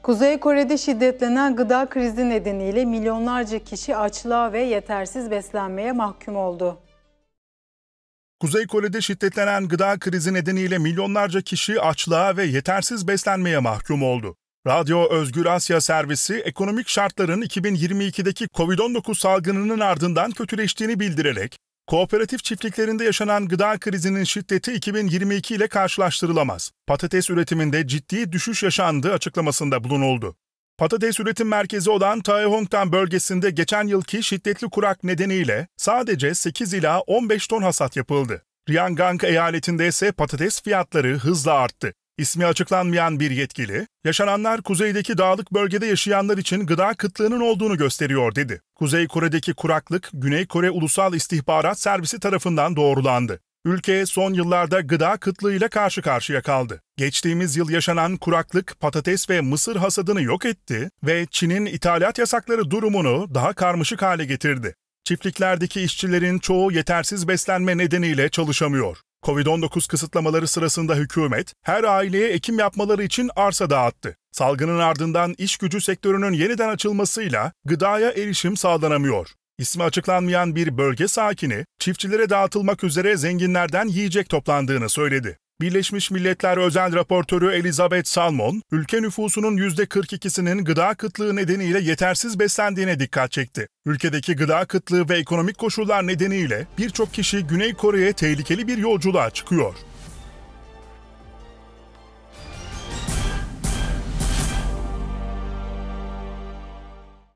Kuzey Kore'de şiddetlenen gıda krizi nedeniyle milyonlarca kişi açlığa ve yetersiz beslenmeye mahkum oldu. Kuzey Kore'de şiddetlenen gıda krizi nedeniyle milyonlarca kişi açlığa ve yetersiz beslenmeye mahkum oldu. Radyo Özgür Asya servisi ekonomik şartların 2022'deki Covid-19 salgınının ardından kötüleştiğini bildirerek, kooperatif çiftliklerinde yaşanan gıda krizinin şiddeti 2022 ile karşılaştırılamaz. Patates üretiminde ciddi düşüş yaşandığı açıklamasında bulunuldu. Patates üretim merkezi olan Taehongtan bölgesinde geçen yılki şiddetli kurak nedeniyle sadece 8 ila 15 ton hasat yapıldı. Ryanggang eyaletinde ise patates fiyatları hızla arttı. İsmi açıklanmayan bir yetkili, yaşananlar kuzeydeki dağlık bölgede yaşayanlar için gıda kıtlığının olduğunu gösteriyor dedi. Kuzey Kore'deki kuraklık, Güney Kore Ulusal İstihbarat Servisi tarafından doğrulandı. Ülke son yıllarda gıda kıtlığıyla karşı karşıya kaldı. Geçtiğimiz yıl yaşanan kuraklık patates ve mısır hasadını yok etti ve Çin'in ithalat yasakları durumunu daha karmaşık hale getirdi. Çiftliklerdeki işçilerin çoğu yetersiz beslenme nedeniyle çalışamıyor. Covid-19 kısıtlamaları sırasında hükümet her aileye ekim yapmaları için arsa dağıttı. Salgının ardından iş gücü sektörünün yeniden açılmasıyla gıdaya erişim sağlanamıyor. İsmi açıklanmayan bir bölge sakini, çiftçilere dağıtılmak üzere zenginlerden yiyecek toplandığını söyledi. Birleşmiş Milletler Özel Raportörü Elizabeth Salmon, ülke nüfusunun %42'sinin gıda kıtlığı nedeniyle yetersiz beslendiğine dikkat çekti. Ülkedeki gıda kıtlığı ve ekonomik koşullar nedeniyle birçok kişi Güney Kore'ye tehlikeli bir yolculuğa çıkıyor.